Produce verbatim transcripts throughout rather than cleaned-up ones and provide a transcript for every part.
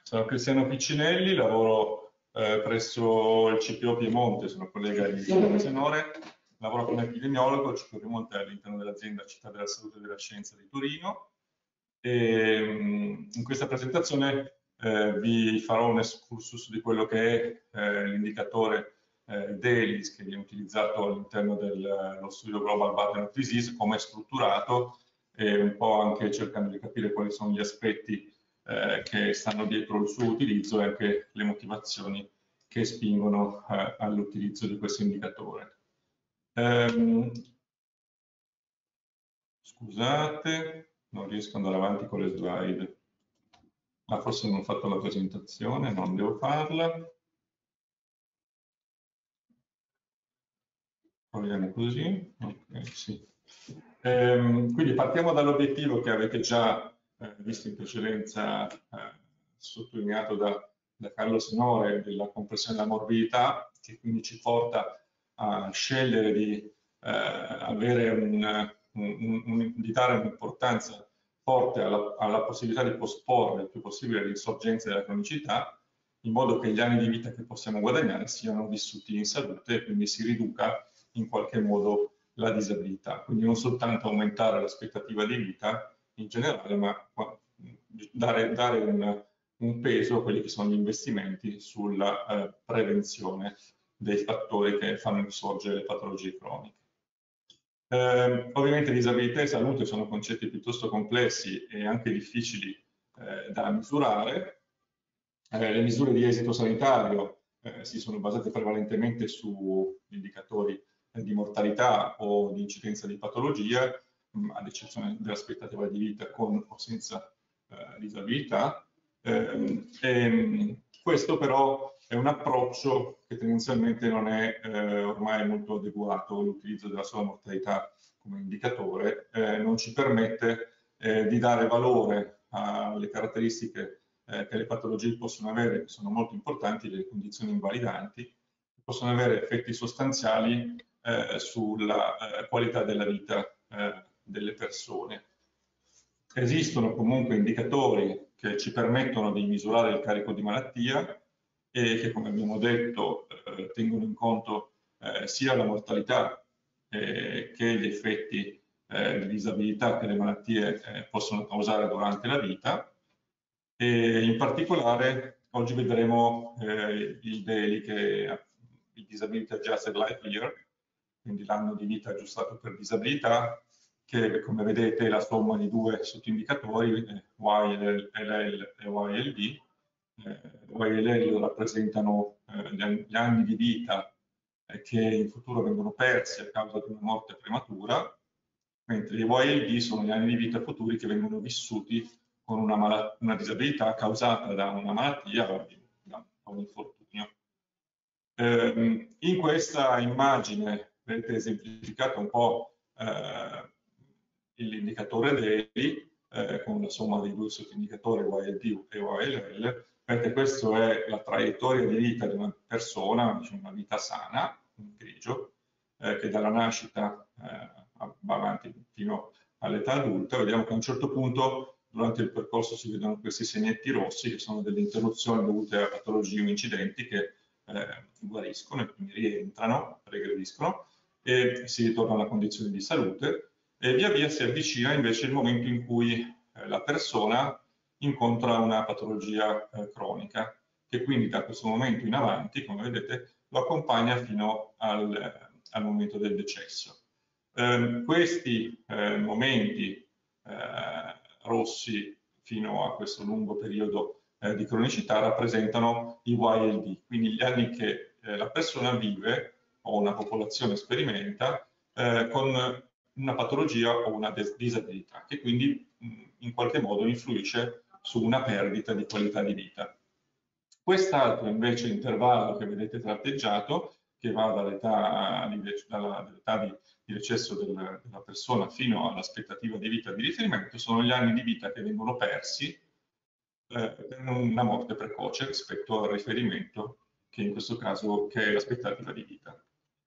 Sono Cristiano Piccinelli, lavoro eh, presso il C P O Piemonte, sono collega di Senore, lavoro come epidemiologo, il C P O Piemonte è all'interno dell'azienda Città della Salute e della Scienza di Torino. E, mh, in questa presentazione eh, vi farò un excursus di quello che è eh, l'indicatore eh, D E L I S che viene utilizzato all'interno dello studio Global Burden of Disease, come è strutturato e un po' anche cercando di capire quali sono gli aspetti Eh, che stanno dietro il suo utilizzo e anche le motivazioni che spingono eh, all'utilizzo di questo indicatore. Ehm, scusate, non riesco ad andare avanti con le slide. Ah, forse non ho fatto la presentazione, non devo farla. Proviamo così. Okay, sì. ehm, quindi partiamo dall'obiettivo che avete già eh, visto in precedenza, eh, sottolineato da, da Carlo Senore, della compressione della morbidità, che quindi ci porta a scegliere di, eh, avere un, un, un, di dare un'importanza forte alla, alla possibilità di posporre il più possibile l'insorgenza della cronicità, in modo che gli anni di vita che possiamo guadagnare siano vissuti in salute e quindi si riduca in qualche modo la disabilità. Quindi non soltanto aumentare l'aspettativa di vita in generale, ma dare, dare un, un peso a quelli che sono gli investimenti sulla eh, prevenzione dei fattori che fanno insorgere le patologie croniche. Eh, ovviamente disabilità e salute sono concetti piuttosto complessi e anche difficili eh, da misurare. Eh, le misure di esito sanitario eh, si sono basate prevalentemente su indicatori eh, di mortalità o di incidenza di patologia, mh, ad eccezione dell'aspettativa di vita con o senza eh, disabilità. Eh, e, questo però è un approccio che tendenzialmente non è eh, ormai molto adeguato. L'utilizzo della sola mortalità come indicatore eh, non ci permette eh, di dare valore alle caratteristiche eh, che le patologie possono avere, che sono molto importanti, le condizioni invalidanti, possono avere effetti sostanziali eh, sulla eh, qualità della vita eh, delle persone. Esistono comunque indicatori che ci permettono di misurare il carico di malattia e che, come abbiamo detto, eh, tengono in conto eh, sia la mortalità eh, che gli effetti eh, di disabilità che le malattie eh, possono causare durante la vita. E in particolare oggi vedremo eh, il D E L I, che è il Disability Adjusted Life Year, quindi l'anno di vita aggiustato per disabilità, che come vedete è la somma di due sottoindicatori, eh, Y L L e Y L D. Eh, Y L L rappresentano eh, gli anni di vita eh, che in futuro vengono persi a causa di una morte prematura, mentre gli Y L D sono gli anni di vita futuri che vengono vissuti con una, una disabilità causata da una malattia o da un infortunio. Eh, in questa immagine vedete esemplificato un po' eh, l'indicatore D E L I eh, con la somma dei due sottoindicatori Y L D e Y L L. Vedete, questa è la traiettoria di vita di una persona, diciamo una vita sana, in grigio, eh, che dalla nascita eh, va avanti fino all'età adulta. Vediamo che a un certo punto durante il percorso si vedono questi segnetti rossi, che sono delle interruzioni dovute a patologie o incidenti che eh, guariscono e quindi rientrano, regrediscono e si ritorna alla condizione di salute, e via via si avvicina invece il momento in cui eh, la persona incontra una patologia eh, cronica, che quindi da questo momento in avanti, come vedete, lo accompagna fino al, al momento del decesso. Eh, questi eh, momenti eh, rossi fino a questo lungo periodo eh, di cronicità rappresentano i Y L D, quindi gli anni che eh, la persona vive o una popolazione sperimenta eh, con una patologia o una disabilità, che quindi mh, in qualche modo influisce su una perdita di qualità di vita. Quest'altro invece intervallo che vedete tratteggiato, che va dall'età di, dall'età di, di decesso del, della persona fino all'aspettativa di vita di riferimento, sono gli anni di vita che vengono persi eh, per una morte precoce rispetto al riferimento, che in questo caso che è l'aspettativa di vita.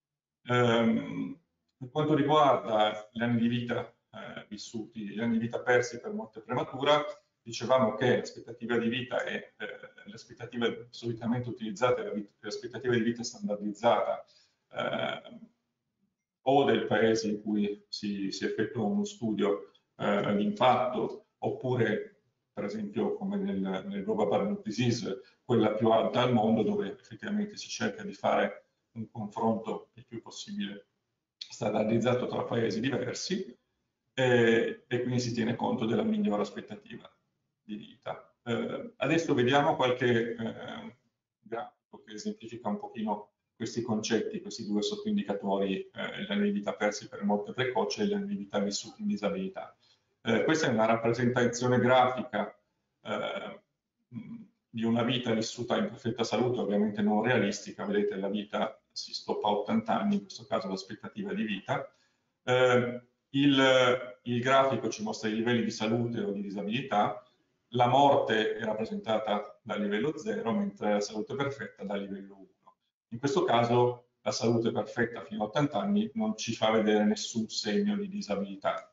Um, per quanto riguarda gli anni di vita eh, vissuti, gli anni di vita persi per morte prematura, dicevamo che l'aspettativa di vita è eh, le aspettative solitamente utilizzate, l'aspettativa di vita standardizzata eh, o del paese in cui si, si effettua uno studio eh, di impatto, oppure per esempio come nel, nel Global Burnout Disease, quella più alta al mondo, dove effettivamente si cerca di fare un confronto il più possibile standardizzato tra paesi diversi, e, e quindi si tiene conto della migliore aspettativa di vita. Eh, adesso vediamo qualche eh, grafico che esemplifica un pochino questi concetti, questi due sottoindicatori, eh, gli anni di vita persi per morte precoce e gli anni di vita vissuti in disabilità. Eh, questa è una rappresentazione grafica eh, di una vita vissuta in perfetta salute, ovviamente non realistica. Vedete, la vita si stoppa a ottanta anni, in questo caso l'aspettativa di vita. Eh, il, il grafico ci mostra i livelli di salute o di disabilità. La morte è rappresentata dal livello zero, mentre la salute perfetta dal livello uno. In questo caso la salute perfetta fino a ottanta anni non ci fa vedere nessun segno di disabilità.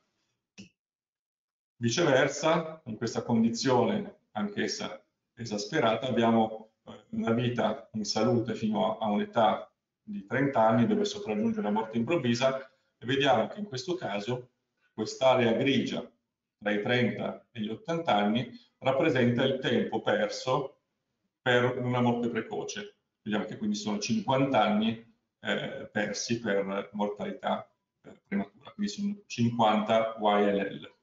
Viceversa, in questa condizione, anch'essa esasperata, abbiamo una vita in salute fino a un'età di trenta anni, dove sopraggiunge la morte improvvisa, e vediamo che in questo caso quest'area grigia tra i trenta e gli ottanta anni rappresenta il tempo perso per una morte precoce. Vediamo che quindi sono cinquanta anni eh, persi per mortalità eh, prematura, quindi sono cinquanta Y L L.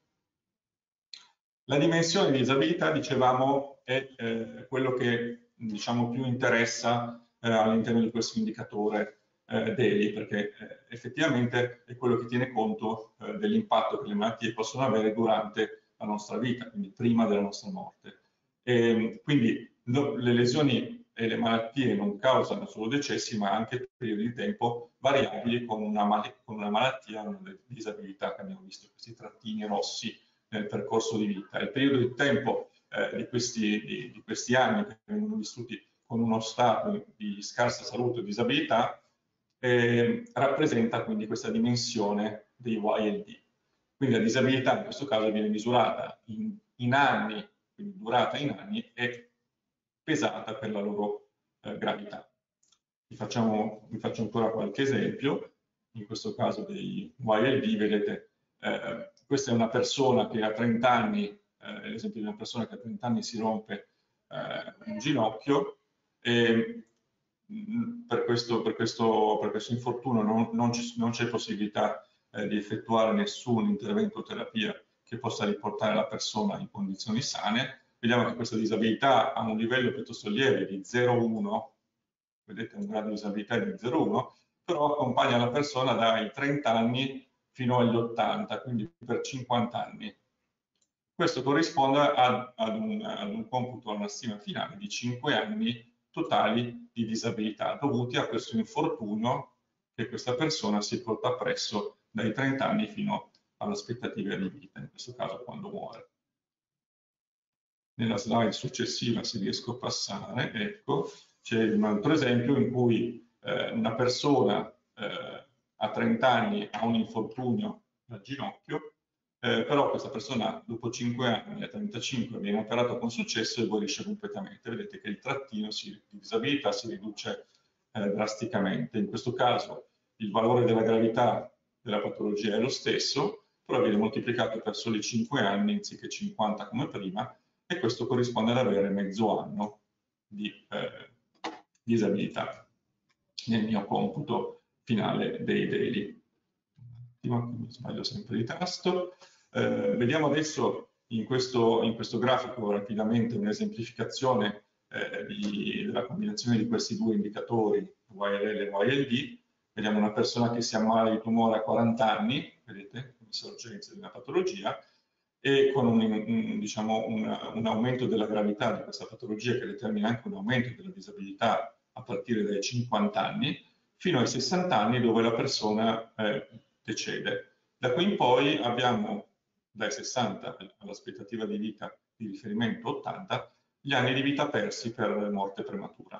La dimensione di disabilità, dicevamo, è eh, quello che diciamo, più interessa eh, all'interno di questo indicatore eh, D E L I, perché eh, effettivamente è quello che tiene conto eh, dell'impatto che le malattie possono avere durante la nostra vita, quindi prima della nostra morte. E, quindi no, le lesioni e le malattie non causano solo decessi, ma anche periodi di tempo variabili con una, mal con una malattia o una disabilità, che abbiamo visto questi trattini rossi nel percorso di vita. Il periodo di tempo eh, di, questi, di, di questi anni che vengono vissuti con uno stato di scarsa salute o disabilità eh, rappresenta quindi questa dimensione dei Y L D. Quindi la disabilità in questo caso viene misurata in, in anni, quindi durata in anni, e pesata per la loro eh, gravità. Vi facciamo, vi faccio ancora qualche esempio, in questo caso dei Y L D, vedete, eh, questa è una persona che a trenta anni, eh, l'esempio di una persona che a trenta anni si rompe eh, un ginocchio, e mh, per, questo, per, questo, per questo infortunio non, non c'è possibilità eh, di effettuare nessun intervento o terapia che possa riportare la persona in condizioni sane. Vediamo che questa disabilità ha un livello piuttosto lieve di zero virgola uno, vedete un grado di disabilità di zero virgola uno, però accompagna la persona dai trenta anni fino agli ottanta, quindi per cinquanta anni. Questo corrisponde ad, ad, un, ad un computo, a una stima finale di cinque anni totali di disabilità dovuti a questo infortunio che questa persona si porta appresso dai trenta anni fino all'aspettativa di vita, in questo caso quando muore. Nella slide successiva, se riesco a passare, ecco, c'è un altro esempio in cui eh, una persona eh, a trenta anni ha un infortunio al ginocchio, eh, però questa persona dopo cinque anni, a trentacinque, viene operata con successo e guarisce completamente. Vedete che il trattino si, di disabilità si riduce eh, drasticamente. In questo caso il valore della gravità della patologia è lo stesso, però viene moltiplicato per soli cinque anni anziché cinquanta come prima, e questo corrisponde ad avere mezzo anno di eh, disabilità nel mio computo finale dei D E L I. Un attimo, mi sbaglio sempre di tasto. Eh, vediamo adesso in questo, in questo grafico rapidamente un'esemplificazione eh, della combinazione di questi due indicatori, Y L L e Y L D. Vediamo una persona che si ammala di tumore a quaranta anni, vedete, come sorgenza di una patologia, e con un, un, diciamo, un, un aumento della gravità di questa patologia, che determina anche un aumento della disabilità a partire dai cinquanta anni, fino ai sessanta anni, dove la persona eh, decede. Da qui in poi abbiamo, dai sessanta all'aspettativa di vita di riferimento ottanta, gli anni di vita persi per morte prematura.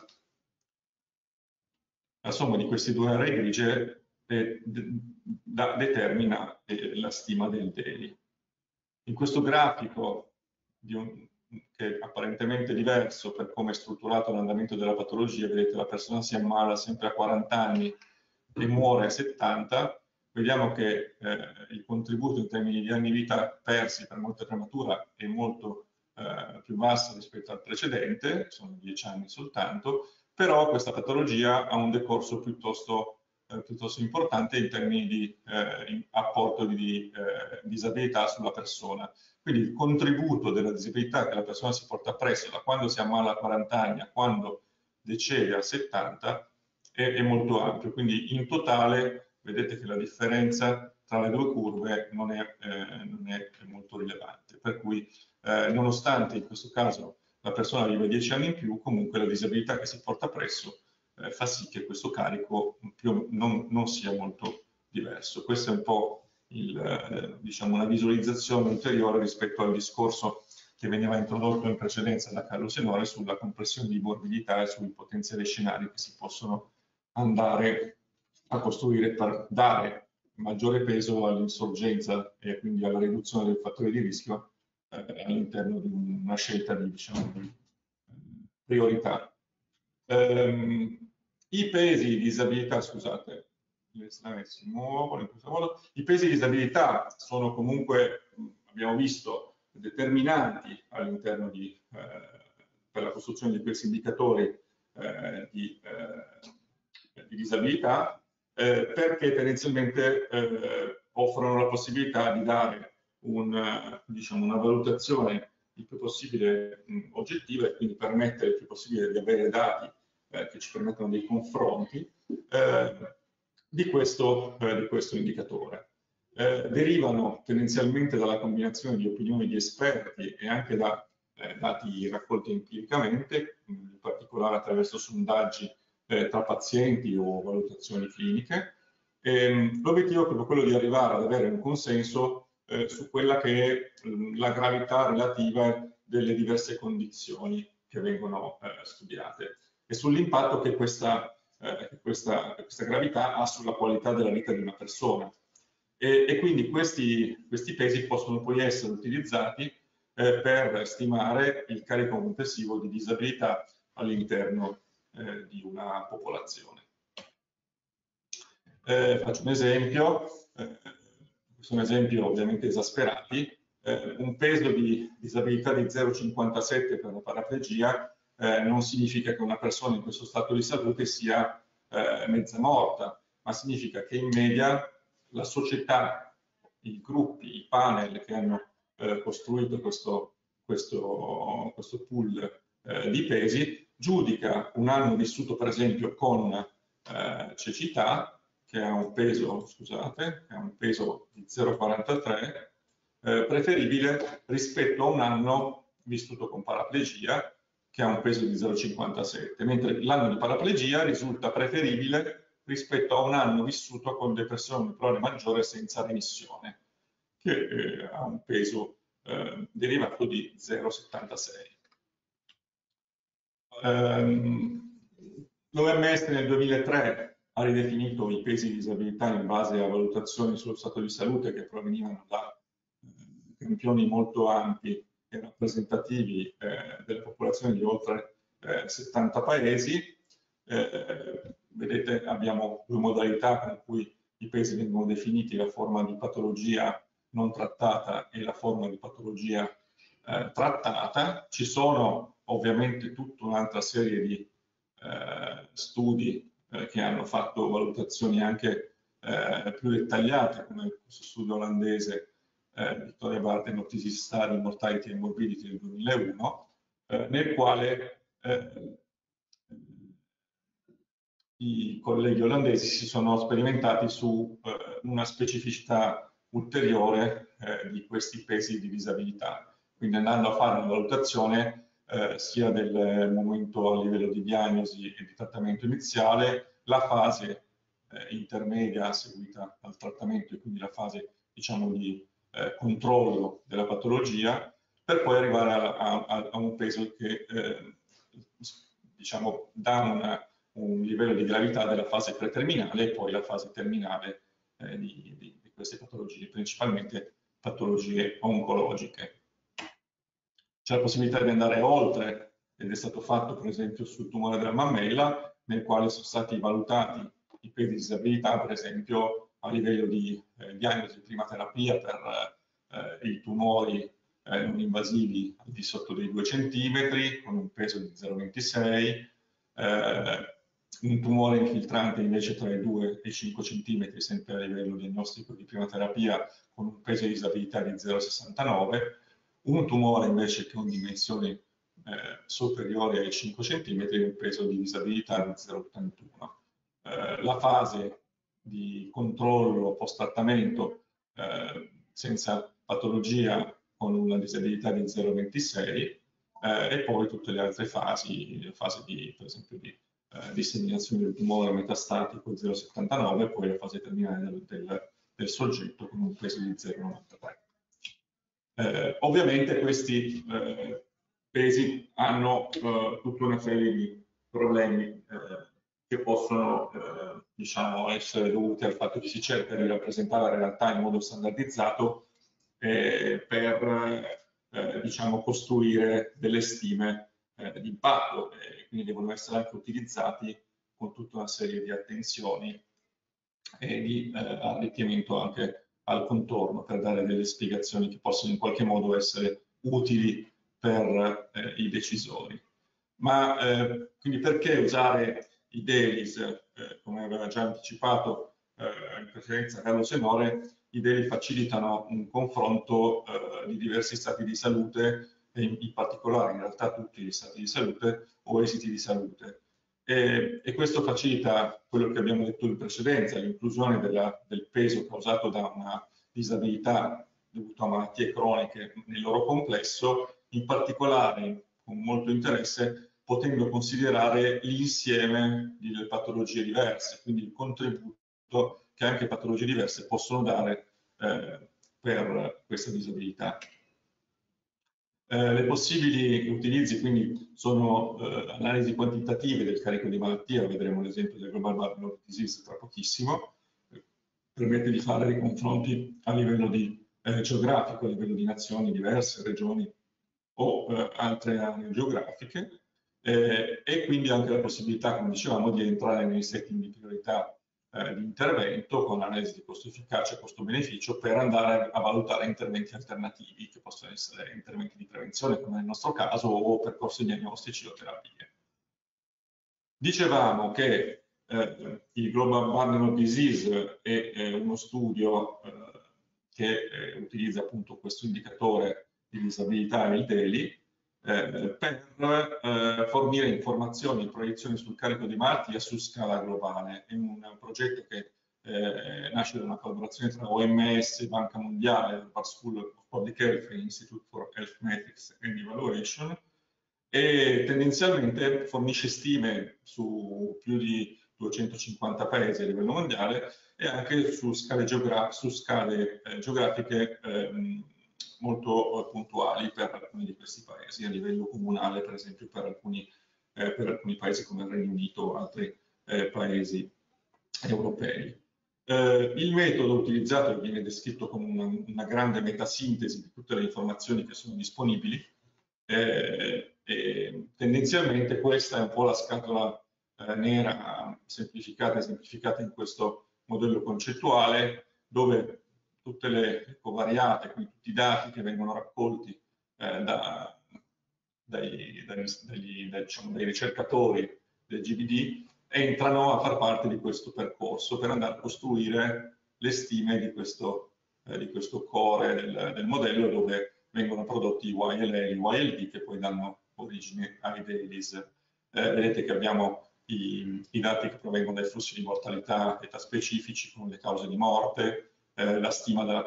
La somma di queste due aree grigie eh, da, determina eh, la stima del D E L I. In questo grafico di un, che è apparentemente diverso per come è strutturato l'andamento della patologia. Vedete, la persona si ammala sempre a quaranta anni e muore a settanta. Vediamo che eh, il contributo in termini di anni di vita persi per morte prematura è molto eh, più basso rispetto al precedente, sono dieci anni soltanto, però questa patologia ha un decorso piuttosto, eh, piuttosto importante in termini di eh, apporto di eh, disabilità sulla persona. Quindi il contributo della disabilità che la persona si porta appresso da quando si ammala a quaranta anni a quando decede a settanta è, è molto ampio. Quindi in totale vedete che la differenza tra le due curve non è, eh, non è molto rilevante. Per cui eh, nonostante in questo caso la persona vive dieci anni in più, comunque la disabilità che si porta appresso eh, fa sì che questo carico più, non, non sia molto diverso. Questo è un po' il, eh, diciamo una visualizzazione ulteriore rispetto al discorso che veniva introdotto in precedenza da Carlo Senore sulla compressione di morbidità e sui potenziali scenari che si possono andare a costruire per dare maggiore peso all'insorgenza e quindi alla riduzione del fattore di rischio eh, all'interno di una scelta di, diciamo, di priorità. Um, I pesi di disabilità, scusate, si muovono in questo modo. I pesi di disabilità sono comunque, abbiamo visto, determinanti all'interno di, eh, per la costruzione di questi indicatori eh, di, eh, di disabilità, eh, perché tendenzialmente eh, offrono la possibilità di dare un, diciamo, una valutazione il più possibile mh, oggettiva e quindi permettere il più possibile di avere dati eh, che ci permettono dei confronti eh, di, questo, eh, di questo indicatore. Eh, derivano tendenzialmente dalla combinazione di opinioni di esperti e anche da eh, dati raccolti empiricamente, in particolare attraverso sondaggi eh, tra pazienti o valutazioni cliniche. L'obiettivo è proprio quello di arrivare ad avere un consenso eh, su quella che è mh, la gravità relativa delle diverse condizioni che vengono eh, studiate e sull'impatto che questa, eh, questa, questa gravità ha sulla qualità della vita di una persona. E, e quindi questi, questi pesi possono poi essere utilizzati eh, per stimare il carico complessivo di disabilità all'interno eh, di una popolazione. Eh, faccio un esempio, eh, questo è un esempio ovviamente esasperati, eh, un peso di disabilità di zero virgola cinquantasette per la paraplegia eh, non significa che una persona in questo stato di salute sia eh, mezza morta, ma significa che in media la società, i gruppi, i panel che hanno eh, costruito questo, questo, questo pool eh, di pesi, giudica un anno vissuto per esempio con eh, cecità, che ha un peso, scusate, che ha un peso di zero virgola quarantatré, eh, preferibile rispetto a un anno vissuto con paraplegia, che ha un peso di zero virgola cinquantasette, mentre l'anno di paraplegia risulta preferibile rispetto a un anno vissuto con depressione molecolare maggiore senza remissione, che eh, ha un peso eh, derivato di zero virgola settantasei. Um, L'O M S nel duemilatré ha ridefinito i pesi di disabilità in base a valutazioni sullo stato di salute che provenivano da eh, campioni molto ampi e rappresentativi eh, della popolazione di oltre eh, settanta paesi. Eh, vedete, abbiamo due modalità con cui i pesi vengono definiti: la forma di patologia non trattata e la forma di patologia eh, trattata. Ci sono ovviamente tutta un'altra serie di eh, studi eh, che hanno fatto valutazioni anche eh, più dettagliate, come questo studio olandese eh, Victoria Bart and Otis Study Mortality and Morbidity del duemilauno, eh, nel quale eh, i colleghi olandesi si sono sperimentati su eh, una specificità ulteriore eh, di questi pesi di disabilità, quindi andando a fare una valutazione eh, sia del momento a livello di diagnosi e di trattamento iniziale, la fase eh, intermedia seguita al trattamento e quindi la fase, diciamo, di eh, controllo della patologia, per poi arrivare a, a, a un peso che eh, diciamo dà una un livello di gravità della fase preterminale e poi la fase terminale eh, di, di, di queste patologie, principalmente patologie oncologiche. c'è la possibilità di andare oltre, ed è stato fatto per esempio sul tumore della mammella, nel quale sono stati valutati i pesi di disabilità, per esempio a livello di eh, diagnosi di prima terapia per eh, i tumori eh, non invasivi al di sotto dei due centimetri, con un peso di zero virgola ventisei, eh, un tumore infiltrante invece tra i due e i cinque centimetri, sempre a livello diagnostico di prima terapia, con un peso di disabilità di zero virgola sessantanove, un tumore invece con dimensioni eh, superiori ai cinque centimetri e un peso di disabilità di zero virgola ottantuno. Eh, la fase di controllo post-trattamento eh, senza patologia con una disabilità di zero virgola ventisei eh, e poi tutte le altre fasi, la fase di, per esempio di eh, disseminazione del tumore metastatico zero virgola settantanove e poi la fase terminale del, del, del soggetto con un peso di zero virgola novantatré. Eh, ovviamente questi eh, pesi hanno eh, tutta una serie di problemi eh, che possono eh, diciamo, essere dovuti al fatto che si cerca di rappresentare la realtà in modo standardizzato eh, per eh, diciamo, costruire delle stime eh, di impatto e quindi devono essere anche utilizzati con tutta una serie di attenzioni e di eh, arricchimento anche al contorno per dare delle spiegazioni che possono in qualche modo essere utili per eh, i decisori. Ma eh, quindi perché usare i dailies, eh, come aveva già anticipato eh, in precedenza Carlo Senore, i daily facilitano un confronto eh, di diversi stati di salute e in, in particolare in realtà tutti gli stati di salute o esiti di salute. E, e questo facilita quello che abbiamo detto in precedenza, l'inclusione del peso causato da una disabilità dovuta a malattie croniche nel loro complesso, in particolare con molto interesse potendo considerare l'insieme di patologie diverse, quindi il contributo che anche patologie diverse possono dare eh, per questa disabilità. Eh, le possibili utilizzi quindi sono eh, analisi quantitative del carico di malattia, vedremo l'esempio del Global Burden of Disease tra pochissimo, permette di fare dei confronti a livello di, eh, geografico, a livello di nazioni diverse, regioni o eh, altre aree geografiche, eh, e quindi anche la possibilità, come dicevamo, di entrare nei setting di priorità eh, di intervento con analisi di costo-efficacia e costo-beneficio per andare a valutare interventi alternativi che possono essere interventi di prevenzione come nel nostro caso o percorsi diagnostici o terapie. Dicevamo che eh, il Global Burden of Disease è eh, uno studio eh, che eh, utilizza appunto questo indicatore di disabilità e il daily eh, per eh, fornire informazioni e proiezioni sul carico di malattia su scala globale. È un, un progetto che eh, nasce da una collaborazione tra O M S, Banca Mondiale, Harvard School of Public Health e Institute for Health Metrics and Evaluation, e tendenzialmente fornisce stime su più di duecentocinquanta paesi a livello mondiale e anche su scale, geogra su scale eh, geografiche eh, molto eh, puntuali per alcuni di questi paesi, a livello comunale per esempio per alcuni, eh, per alcuni paesi come il Regno Unito o altri eh, paesi europei. Eh, il metodo utilizzato viene descritto come una, una grande metasintesi di tutte le informazioni che sono disponibili. Eh, e tendenzialmente questa è un po' la scatola eh, nera semplificata e semplificata in questo modello concettuale, dove tutte le covariate, quindi tutti i dati che vengono raccolti eh, da, dai, dai, dagli, dai, diciamo, dai ricercatori del G B D entrano a far parte di questo percorso per andare a costruire le stime di questo, eh, di questo core del, del modello, dove vengono prodotti I L A e I L D che poi danno origine ai dailies. Eh, vedete che abbiamo i, i dati che provengono dai flussi di mortalità età specifici con le cause di morte, eh, la stima della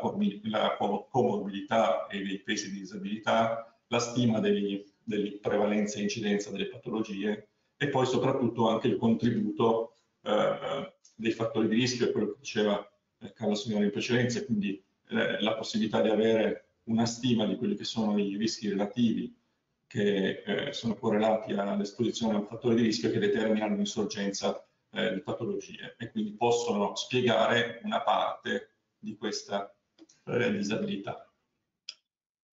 comorbidità e dei pesi di disabilità, la stima delle prevalenze e incidenza delle patologie e poi soprattutto anche il contributo eh, dei fattori di rischio, quello che diceva eh, Carlo Signore in precedenza, quindi eh, la possibilità di avere una stima di quelli che sono i rischi relativi che eh, sono correlati all'esposizione a un fattore di rischio che determinano l'insorgenza eh, di patologie e quindi possono spiegare una parte di questa eh, disabilità.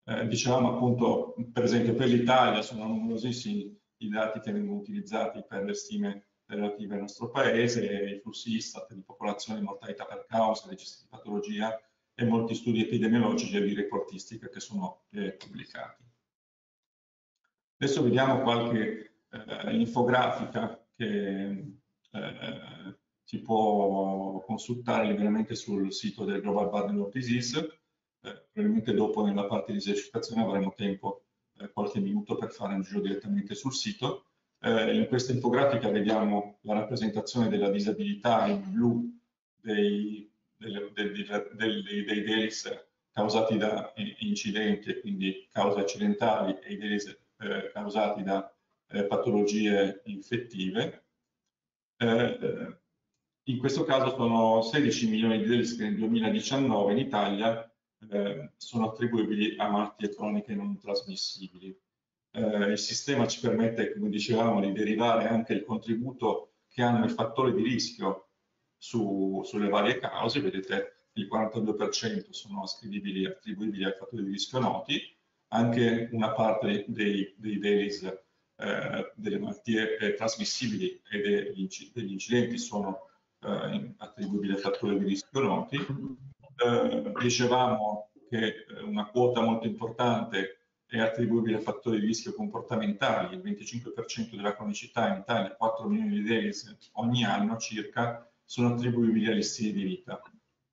Eh, dicevamo appunto, per esempio, per l'Italia sono numerosissimi i dati che vengono utilizzati per le stime relative al nostro paese, i flussi ISTAT di popolazione, mortalità per causa, registri di patologia e molti studi epidemiologici e di reportistica che sono eh, pubblicati. Adesso vediamo qualche eh, infografica che eh, si può consultare liberamente sul sito del Global Burden of Disease. Eh, probabilmente dopo nella parte di esercitazione avremo tempo, eh, qualche minuto, per fare un giro direttamente sul sito. Eh, in questa infografica vediamo la rappresentazione della disabilità in blu dei, dei, dei, dei, dei DELIS causati da incidenti e quindi cause accidentali e i DELIS eh, causati da eh, patologie infettive. Eh, in questo caso sono sedici milioni di DELIS che nel duemiladiciannove in Italia eh, sono attribuibili a malattie croniche non trasmissibili. Eh, il sistema ci permette, come dicevamo, di derivare anche il contributo che hanno i fattori di rischio su, sulle varie cause. Vedete, il quarantadue per cento sono ascrivibili, attribuibili ai fattori di rischio noti, anche una parte dei, dei DELIS, eh, delle malattie eh, trasmissibili e degli, degli incidenti sono eh, attribuibili ai fattori di rischio noti. Eh, dicevamo che una quota molto importante è attribuibile a fattori di rischio comportamentali, il venticinque per cento della cronicità in Italia, quattro milioni di DELIS ogni anno circa, sono attribuibili agli stili di vita.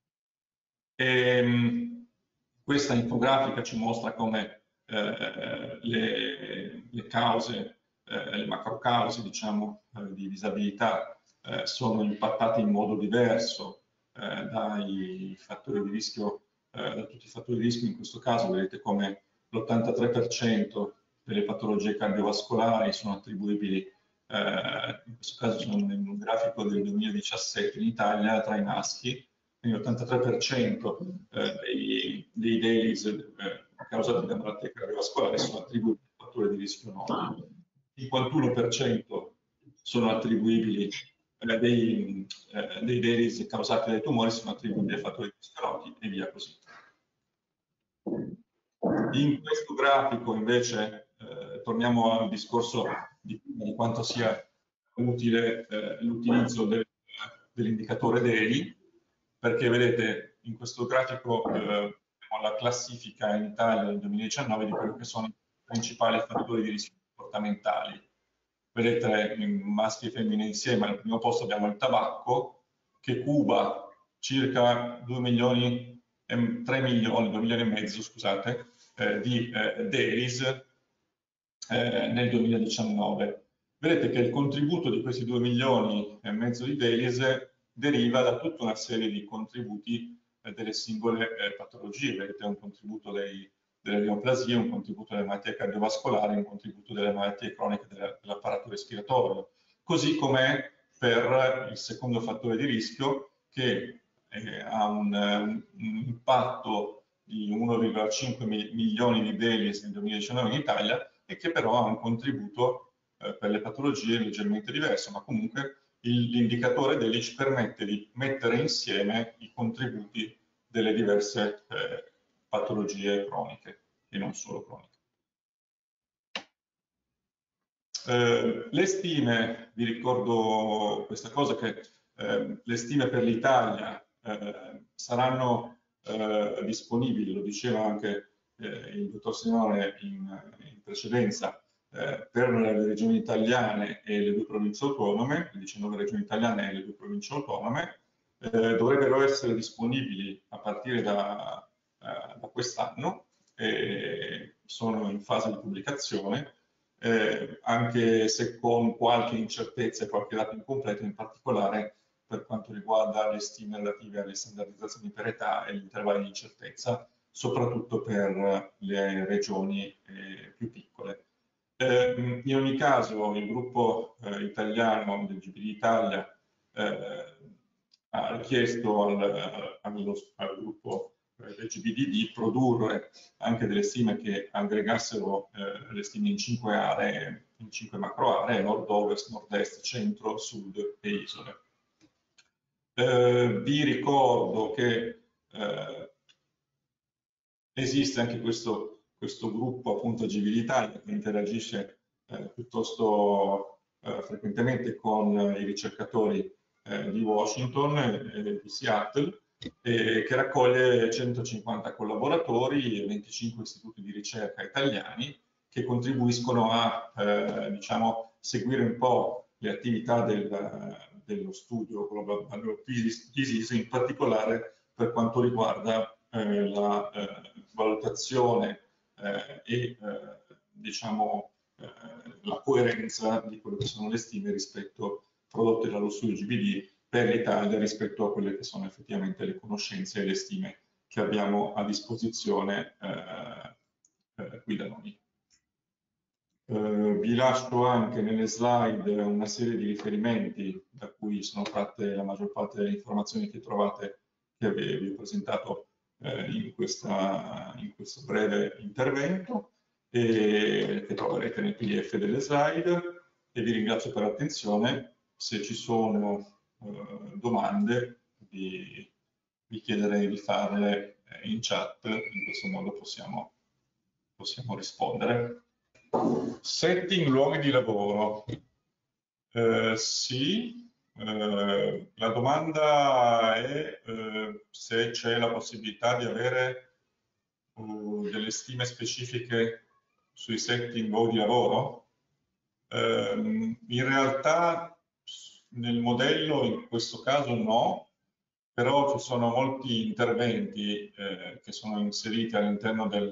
E, questa infografica ci mostra come eh, le, le cause, eh, le macrocause, diciamo, eh, di disabilità eh, sono impattate in modo diverso eh, dai fattori di rischio, eh, da tutti i fattori di rischio. In questo caso vedete come l'ottantatré per cento delle patologie cardiovascolari sono attribuibili, eh, in questo caso sono in un grafico del duemiladiciassette in Italia, tra i maschi, quindi l'ottantatré per cento eh, dei, dei DELIS eh, causati da malattie cardiovascolari sono attribuibili a fattori di rischio noti, il cinquantuno per cento sono attribuibili eh, dei, eh, dei DELIS causati dai tumori sono attribuibili a fattori di rischio noti e via così. In questo grafico invece eh, torniamo al discorso di, di quanto sia utile eh, l'utilizzo del, dell'indicatore DELI, perché vedete in questo grafico eh, la classifica in Italia nel duemiladiciannove di quello che sono i principali fattori di rischio comportamentali. Vedete maschi e femmine insieme, al primo posto abbiamo il tabacco, che cuba circa due milioni, tre milioni, due milioni e mezzo, scusate, eh, di eh, DELIS eh, nel duemiladiciannove. Vedete che il contributo di questi due milioni e mezzo di DELIS deriva da tutta una serie di contributi eh, delle singole eh, patologie. Vedete un contributo dei, delle neoplasie, un contributo delle malattie cardiovascolari, un contributo delle malattie croniche dell'apparato respiratorio, così come per il secondo fattore di rischio che eh, ha un, un, un impatto di uno virgola cinque milioni di DELIS nel duemiladiciannove in Italia e che però ha un contributo eh, per le patologie leggermente diverso, ma comunque l'indicatore DELI ci permette di mettere insieme i contributi delle diverse eh, patologie croniche e non solo croniche. Eh, le stime, vi ricordo questa cosa, che eh, le stime per l'Italia eh, saranno eh, disponibili, lo diceva anche eh, il dottor Signore in, in precedenza, eh, per le regioni italiane e le due province autonome, le diciannove regioni italiane e le due province autonome, eh, dovrebbero essere disponibili a partire da, eh, da quest'anno, e sono in fase di pubblicazione. Eh, anche se con qualche incertezza e qualche dato incompleto, in particolare per quanto riguarda le stime relative alle standardizzazioni per età e gli intervalli di incertezza, soprattutto per le regioni eh, più piccole. Eh, in ogni caso il gruppo eh, italiano del G B D Italia eh, ha richiesto al, allo, al gruppo del G B D di produrre anche delle stime che aggregassero eh, le stime in cinque aree, in cinque macro aree: nord, ovest, nord-est, centro, sud e isole. Eh, vi ricordo che eh, esiste anche questo, questo gruppo appunto G B D Italia che interagisce eh, piuttosto eh, frequentemente con i ricercatori eh, di Washington e di Seattle, eh, che raccoglie centocinquanta collaboratori e venticinque istituti di ricerca italiani che contribuiscono a eh, diciamo, seguire un po' le attività del, dello studio Global Vulnerable Disease, in particolare per quanto riguarda eh, la eh, valutazione eh, e eh, diciamo, eh, la coerenza di quelle che sono le stime rispetto prodotte dallo studio G B D per l'Italia rispetto a quelle che sono effettivamente le conoscenze e le stime che abbiamo a disposizione eh, eh, qui da noi. Uh, vi lascio anche nelle slide una serie di riferimenti da cui sono tratte la maggior parte delle informazioni che trovate, che vi ho presentato eh, in, questa, in questo breve intervento, e che troverete nel P D F delle slide, e vi ringrazio per l'attenzione. Se ci sono uh, domande vi, vi chiederei di farle in chat, in questo modo possiamo, possiamo rispondere. Setting luoghi di lavoro. Eh, sì, eh, la domanda è eh, se c'è la possibilità di avere uh, delle stime specifiche sui setting luoghi di lavoro. Eh, in realtà nel modello in questo caso no, però ci sono molti interventi eh, che sono inseriti all'interno del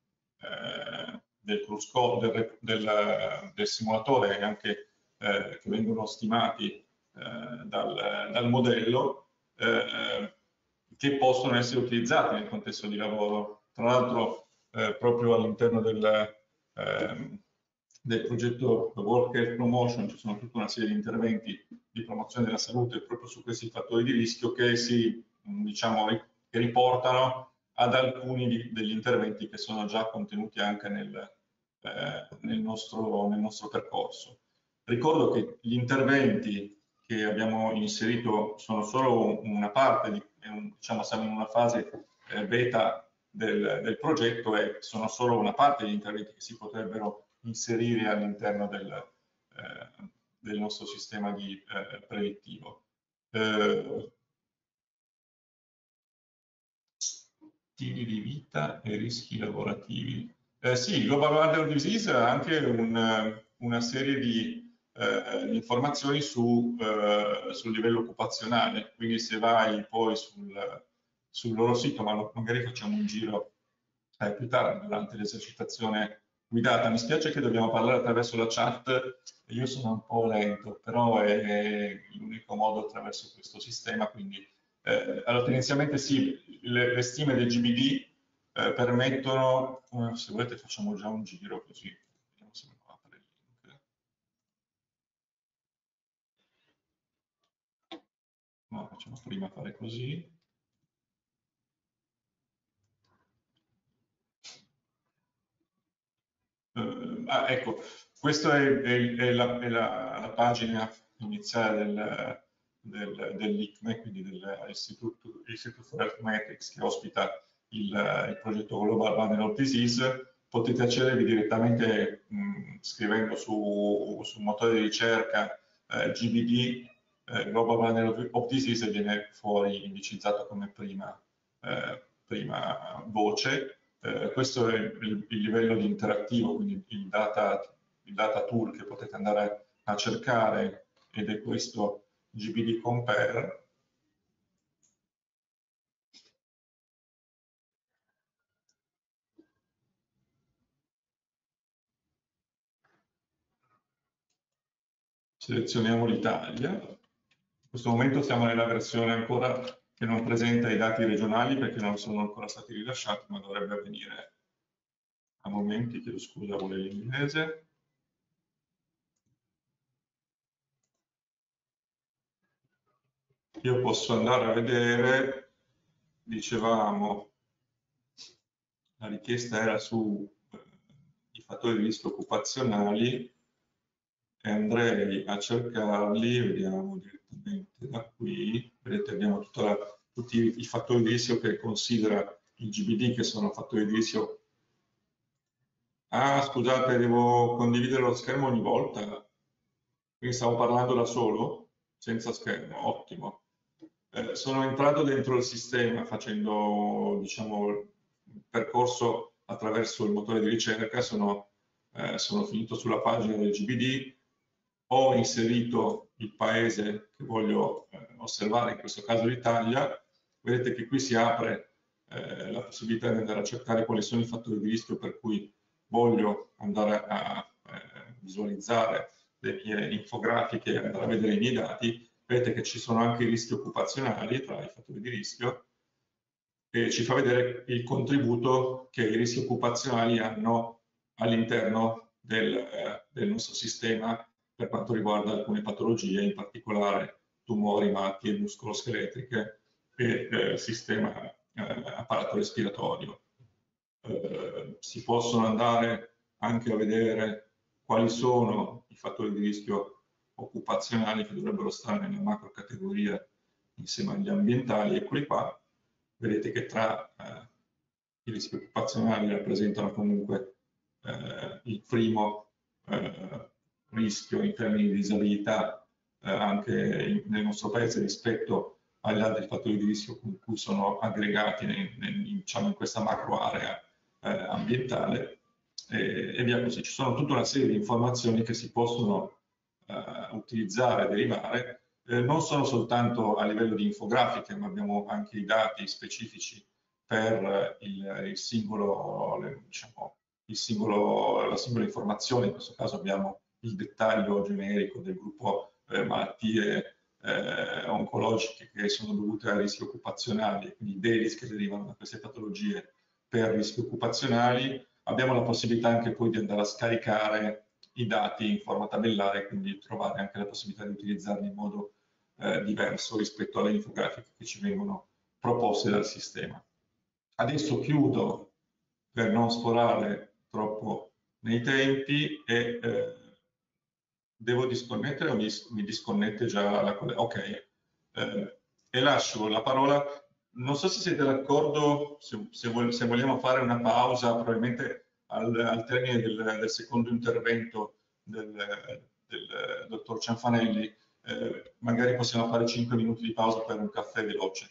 eh, del, del, del, del simulatore e anche eh, che vengono stimati eh, dal, dal modello, eh, che possono essere utilizzati nel contesto di lavoro. Tra l'altro eh, proprio all'interno del, eh, del progetto Work Health Promotion ci sono tutta una serie di interventi di promozione della salute proprio su questi fattori di rischio che si diciamo, che riportano ad alcuni di, degli interventi che sono già contenuti anche nel, eh, nel, nostro, nel nostro percorso. Ricordo che gli interventi che abbiamo inserito sono solo una parte, di, diciamo siamo in una fase eh, beta del, del progetto e sono solo una parte degli interventi che si potrebbero inserire all'interno del, eh, del nostro sistema di eh, predittivo. Eh, stili di vita e rischi lavorativi. Eh, sì, Global Vulnerable Disease ha anche un, una serie di eh, informazioni su, eh, sul livello occupazionale, quindi se vai poi sul, sul loro sito, ma magari facciamo un giro eh, più tardi durante l'esercitazione guidata. Mi spiace che dobbiamo parlare attraverso la chat, io sono un po' lento, però è l'unico modo attraverso questo sistema, quindi Eh, allora, tendenzialmente sì, le, le stime del G B D eh, permettono, eh, se volete facciamo già un giro così, vediamo se mi apre il link. No, facciamo prima fare così. Eh, ah, ecco, questa è, è, è, la, è la, la pagina iniziale del, del, dell'I C M E, quindi dell'Institute for Health Metrics, che ospita il, il progetto Global Vulnerable Disease. Potete accedervi direttamente mh, scrivendo su, sul motore di ricerca eh, G B D, eh, Global Vulnerable Disease, e viene fuori indicizzato come prima, eh, prima voce. Eh, questo è il, il livello di interattivo, quindi il data, il data tool che potete andare a cercare, ed è questo G B D Compare. Selezioniamo l'Italia. In questo momento siamo nella versione ancora che non presenta i dati regionali perché non sono ancora stati rilasciati, ma dovrebbe avvenire a momenti. Chiedo scusa, vuole l'inglese. Io posso andare a vedere, dicevamo, la richiesta era su eh, i fattori di rischio occupazionali, e andrei a cercarli, vediamo direttamente da qui. Vedete, abbiamo tutta la, tutti i fattori di rischio che considera il G B D, che sono fattori di rischio Ah, scusate, devo condividere lo schermo ogni volta. Quindi stavo parlando da solo, senza schermo, ottimo. Eh, sono entrato dentro il sistema facendo, diciamo, il percorso attraverso il motore di ricerca, sono, eh, sono finito sulla pagina del G B D, ho inserito il paese che voglio eh, osservare, in questo caso l'Italia. Vedete che qui si apre eh, la possibilità di andare a cercare quali sono i fattori di rischio per cui voglio andare a eh, visualizzare le mie infografiche e andare a vedere i miei dati. Vedete che ci sono anche i rischi occupazionali tra i fattori di rischio e ci fa vedere il contributo che i rischi occupazionali hanno all'interno del, eh, del nostro sistema per quanto riguarda alcune patologie, in particolare tumori, malattie muscoloscheletriche e eh, sistema eh, apparato respiratorio. Eh, si possono andare anche a vedere quali sono i fattori di rischio occupazionali che dovrebbero stare nella macro categoria insieme agli ambientali. Eccoli qua. Vedete che tra eh, i rischi occupazionali rappresentano comunque eh, il primo eh, rischio in termini di disabilità eh, anche in, nel nostro paese rispetto agli altri fattori di rischio con cui sono aggregati nel, nel, diciamo, in questa macro area eh, ambientale e, e via così. Ci sono tutta una serie di informazioni che si possono eh, utilizzare, derivare. Eh, non sono soltanto a livello di infografiche, ma abbiamo anche i dati specifici per il, il singolo, le, diciamo, il singolo, la singola informazione. In questo caso abbiamo il dettaglio generico del gruppo eh, malattie eh, oncologiche che sono dovute a rischi occupazionali, quindi dei rischi che derivano da queste patologie per rischi occupazionali. Abbiamo la possibilità anche poi di andare a scaricare i dati in forma tabellare, quindi trovare anche la possibilità di utilizzarli in modo eh, diverso rispetto alle infografiche che ci vengono proposte dal sistema. Adesso chiudo per non sforare troppo nei tempi e eh, devo disconnettere o mi, mi disconnette già la collega? Ok, eh, e lascio la parola. Non so se siete d'accordo, se, se, se vogliamo fare una pausa, probabilmente al, al termine del, del secondo intervento del, del dottor Cianfanelli, eh, magari possiamo fare cinque minuti di pausa per un caffè veloce.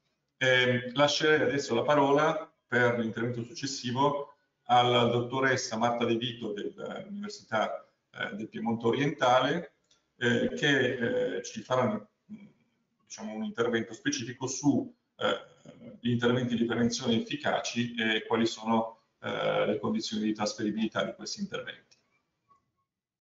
Eh, lascerei adesso la parola per l'intervento successivo alla dottoressa Marta De Vito dell'Università eh, del Piemonte Orientale, eh, che eh, ci farà diciamo, un intervento specifico su eh, gli interventi di prevenzione efficaci e quali sono eh, le condizioni di trasferibilità di questi interventi.